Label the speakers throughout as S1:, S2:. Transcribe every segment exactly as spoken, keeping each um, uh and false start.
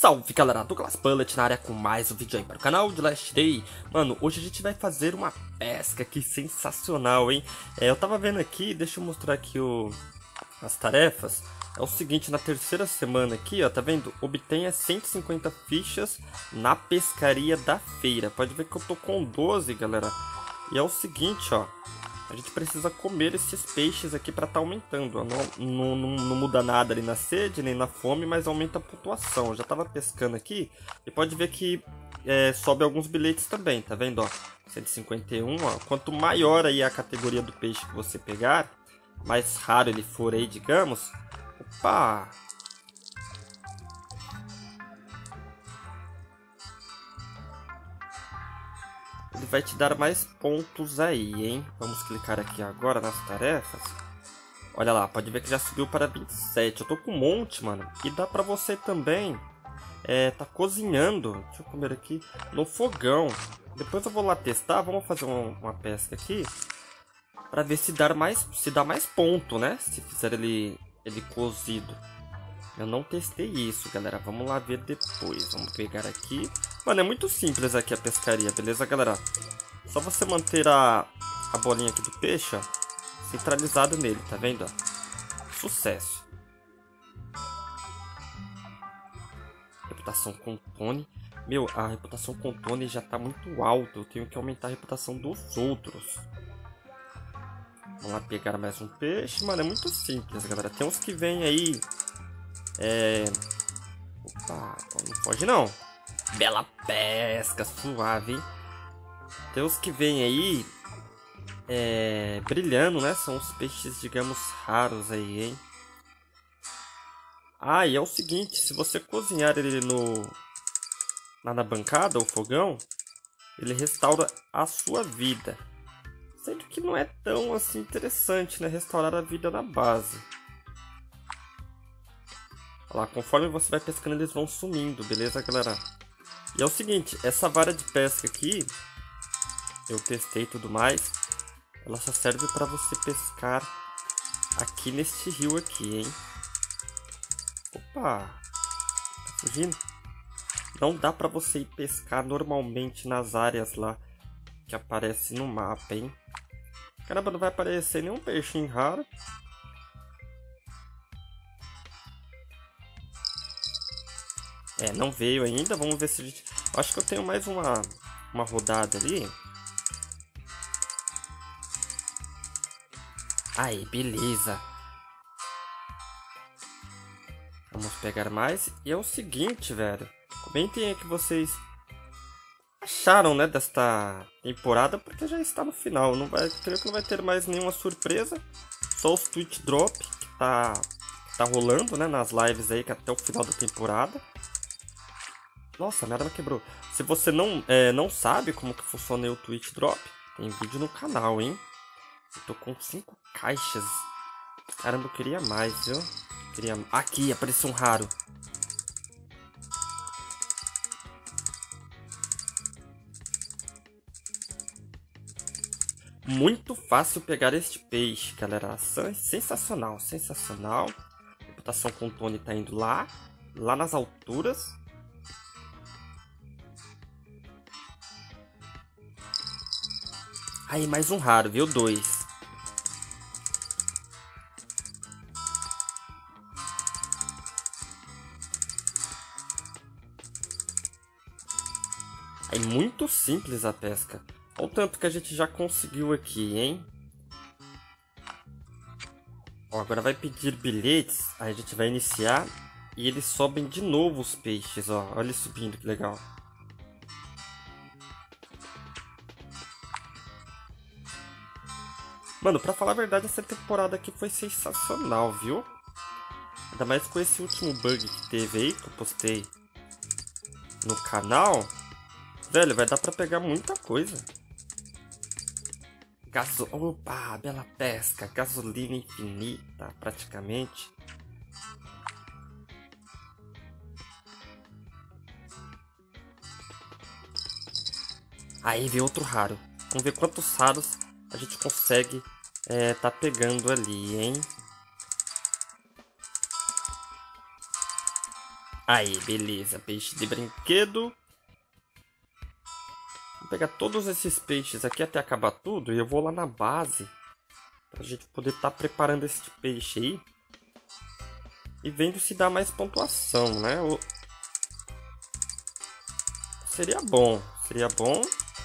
S1: Salve galera, Douglas Bullet na área com mais um vídeo aí para o canal de Last Day. Mano, hoje a gente vai fazer uma pesca aqui sensacional, hein? É, eu tava vendo aqui, deixa eu mostrar aqui o, as tarefas. É o seguinte, na terceira semana aqui, ó, tá vendo? Obtenha cento e cinquenta fichas na pescaria da feira. Pode ver que eu tô com doze, galera. E é o seguinte, ó. A gente precisa comer esses peixes aqui para estar tá aumentando. Ó. Não, não, não, não muda nada ali na sede, nem na fome, mas aumenta a pontuação. Eu já estava pescando aqui e pode ver que é, sobe alguns bilhetes também, tá vendo? Ó, cento e cinquenta e um, ó. Quanto maior aí a categoria do peixe que você pegar, mais raro ele for aí, digamos. Opa! Ele vai te dar mais pontos aí, hein? Vamos clicar aqui agora nas tarefas. Olha lá, pode ver que já subiu para vinte e sete. Eu tô com um monte, mano. E dá pra você também é, tá cozinhando. Deixa eu comer aqui no fogão. Depois eu vou lá testar. Vamos fazer uma, uma pesca aqui pra ver se dá mais, se dá mais ponto, né? Se fizer ele, ele cozido. Eu não testei isso, galera. Vamos lá ver depois. Vamos pegar aqui. Mano, é muito simples aqui a pescaria, beleza, galera? Só você manter a, a bolinha aqui do peixe, ó, centralizado nele, tá vendo? Ó? Sucesso. Reputação com Tony. Meu, a reputação com Tony já tá muito alta. Eu tenho que aumentar a reputação dos outros. Vamos lá pegar mais um peixe. Mano, é muito simples, galera. Tem uns que vêm aí... É... Opa, não foge não. Bela pesca, suave, hein? Tem os que vêm aí é, brilhando, né? São os peixes, digamos, raros aí, hein? Ah, e é o seguinte, se você cozinhar ele no lá na bancada, ou fogão, ele restaura a sua vida. Sendo que não é tão assim interessante, né? Restaurar a vida na base. Olha lá, conforme você vai pescando, eles vão sumindo, beleza, galera? E é o seguinte, essa vara de pesca aqui, eu testei e tudo mais, ela só serve para você pescar aqui neste rio aqui, hein? Opa! Tá fugindo? Não dá para você ir pescar normalmente nas áreas lá que aparece no mapa, hein? Caramba, não vai aparecer nenhum peixinho raro. É, não veio ainda. Vamos ver se a gente... Acho que eu tenho mais uma, uma rodada ali. Aí, beleza. Vamos pegar mais. E é o seguinte, velho. Comentem aí que vocês acharam, né, desta temporada, porque já está no final. Não vai, creio que não vai ter mais nenhuma surpresa. Só os Twitch Drop que tá, que tá rolando, né, nas lives aí, que até o final da temporada. Nossa, minha arma quebrou. Se você não, é, não sabe como que funciona o Twitch Drop, tem vídeo no canal, hein? Eu tô com cinco caixas. Caramba, eu queria mais, viu? Queria... Aqui, apareceu um raro. Muito fácil pegar este peixe, galera. Sensacional, sensacional. A reputação com o Tony tá indo lá, lá nas alturas. Aí, mais um raro, viu? Dois. Aí, muito simples a pesca. Olha o tanto que a gente já conseguiu aqui, hein? Ó, agora vai pedir bilhetes. Aí a gente vai iniciar. E eles sobem de novo os peixes, ó. Olha ele subindo, que legal. Mano, pra falar a verdade, essa temporada aqui foi sensacional, viu? Ainda mais com esse último bug que teve aí, que eu postei no canal. Velho, vai dar pra pegar muita coisa. Gaso... Opa, bela pesca. Gasolina infinita, praticamente. Aí veio outro raro. Vamos ver quantos raros a gente consegue é, tá pegando ali, hein? Aí, beleza. Peixe de brinquedo. Vou pegar todos esses peixes aqui até acabar tudo. E eu vou lá na base. Pra gente poder estar tá preparando esse peixe aí. E vendo se dá mais pontuação, né? O... Seria bom. Seria bom.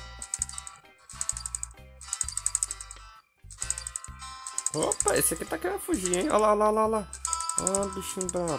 S1: Opa, esse aqui tá querendo fugir, hein? Olha lá, olha lá, olha lá. Ah, bichinho brabo.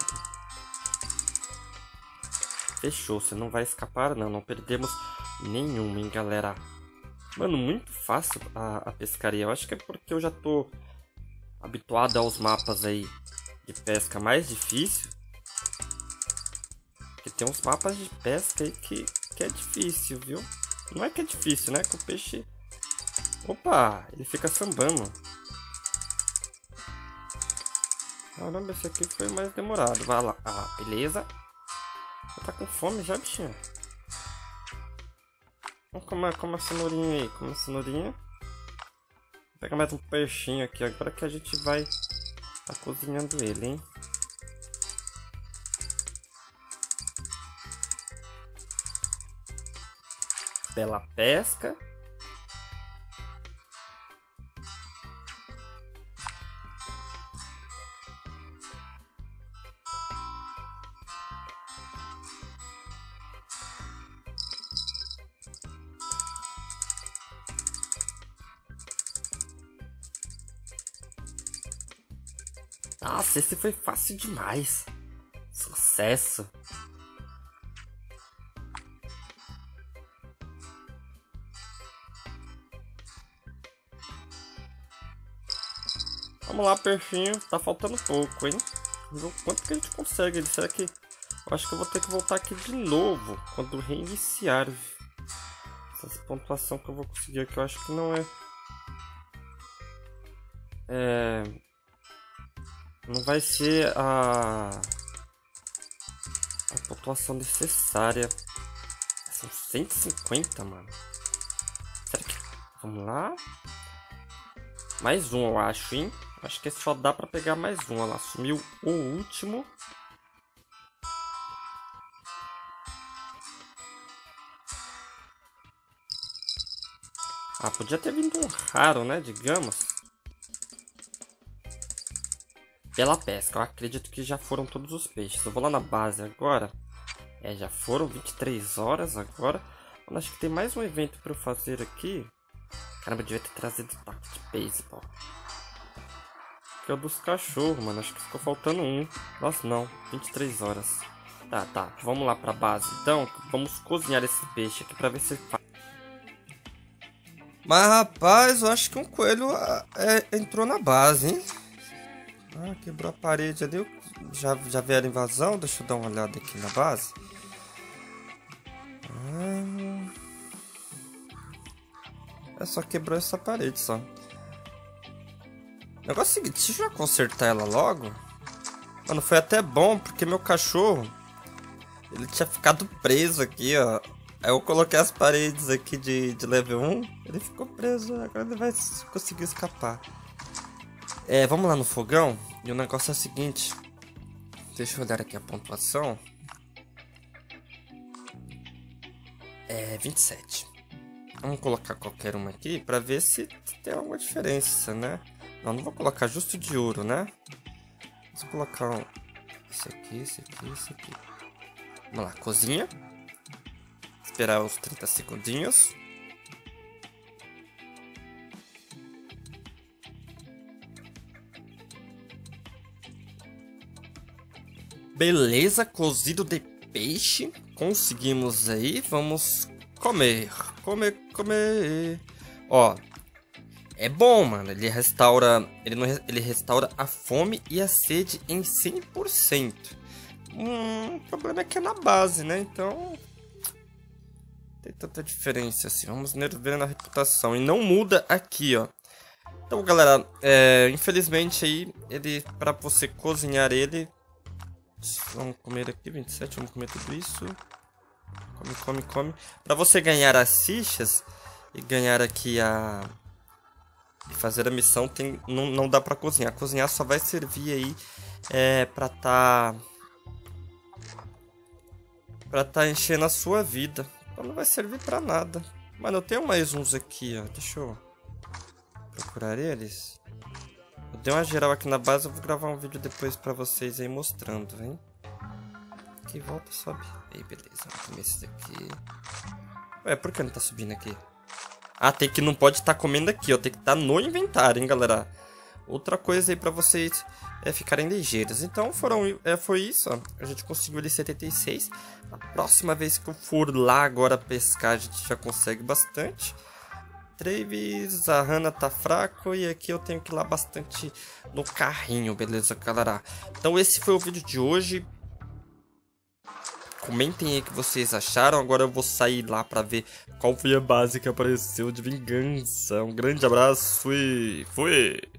S1: Fechou, você não vai escapar não. Não perdemos nenhuma, hein, galera. Mano, muito fácil a, a pescaria. Eu acho que é porque eu já tô habituado aos mapas aí de pesca mais difícil. Porque tem uns mapas de pesca aí que, que é difícil, viu? Não é que é difícil, né? Que o peixe... Opa, ele fica sambando. Caramba, esse aqui foi mais demorado. Vai lá. Ah, beleza. Tá com fome já, bichinho? Vamos comer, comer a cenourinha aí. Comer a cenourinha. Vou pegar mais um peixinho aqui agora que a gente vai tá cozinhando ele, hein? Bela pesca. Nossa, esse foi fácil demais. Sucesso. Vamos lá, peixinho. Tá faltando pouco, hein? Vamos ver o quanto que a gente consegue. Será que... Eu acho que eu vou ter que voltar aqui de novo quando reiniciar. Essa pontuação que eu vou conseguir aqui, eu acho que não é... É... Não vai ser a... A pontuação necessária. São cento e cinquenta, mano. Será que... Vamos lá. Mais um, eu acho, hein? Acho que só dá pra pegar mais um. Olha lá, sumiu o último. Ah, podia ter vindo um raro, né? Digamos. Pela pesca, eu acredito que já foram todos os peixes. Eu vou lá na base agora. É, já foram vinte e três horas agora. Eu acho que tem mais um evento pra eu fazer aqui. Caramba, eu devia ter trazido o taco de beisebol. Que é o dos cachorros, mano. Acho que ficou faltando um. Nossa, não. vinte e três horas. Tá, tá. Vamos lá pra base. Então, vamos cozinhar esse peixe aqui pra ver se...
S2: Mas, rapaz, eu acho que um coelho é, entrou na base, hein? Ah, quebrou a parede ali. Já, já vieram invasão? Deixa eu dar uma olhada aqui na base. Ah, é só quebrou essa parede só. O negócio é o seguinte, deixa eu já consertar ela logo. Mano, foi até bom, porque meu cachorro, ele tinha ficado preso aqui, ó. Aí eu coloquei as paredes aqui de, de level um, ele ficou preso, agora ele vai conseguir escapar. É, vamos lá no fogão. E o negócio é o seguinte. Deixa eu olhar aqui a pontuação. É vinte e sete. Vamos colocar qualquer uma aqui pra ver se tem alguma diferença, né? Não, não vou colocar justo de ouro, né? Vamos colocar um... Esse aqui, esse aqui, esse aqui. Vamos lá, cozinha. Esperar uns trinta segundinhos. Beleza, cozido de peixe. Conseguimos aí. Vamos comer. Comer, comer. Ó. É bom, mano. Ele restaura. Ele, não, ele restaura a fome e a sede em cem por cento. Hum, o problema é que é na base, né? Então. Tem tanta diferença assim. Vamos ver na reputação. E não muda aqui, ó. Então, galera. É, infelizmente aí. Ele. Pra você cozinhar ele. Vamos comer aqui, vinte e sete, vamos comer tudo isso. Come, come, come. Pra você ganhar as fichas e ganhar aqui a... E fazer a missão, tem, não, não dá pra cozinhar. Cozinhar só vai servir aí é, pra tá... pra tá enchendo a sua vida. Então não vai servir pra nada. Mano, eu tenho mais uns aqui, ó. Deixa eu procurar eles. Eu dei uma geral aqui na base, eu vou gravar um vídeo depois pra vocês aí mostrando, hein? Aqui, volta, sobe. Aí, beleza. Vamos comer esse daqui. Ué, por que não tá subindo aqui? Ah, tem que não pode estar tá comendo aqui, ó. Tem que estar tá no inventário, hein, galera? Outra coisa aí pra vocês é ficarem ligeiros. Então, foram, é, foi isso, ó. A gente conseguiu ali setenta e seis. A próxima vez que eu for lá agora pescar, a gente já consegue bastante. Travis, a Hannah tá fraco e aqui eu tenho que ir lá bastante no carrinho, beleza, galera? Então esse foi o vídeo de hoje. Comentem aí o que vocês acharam. Agora eu vou sair lá pra ver qual foi a base que apareceu de vingança. Um grande abraço e fui!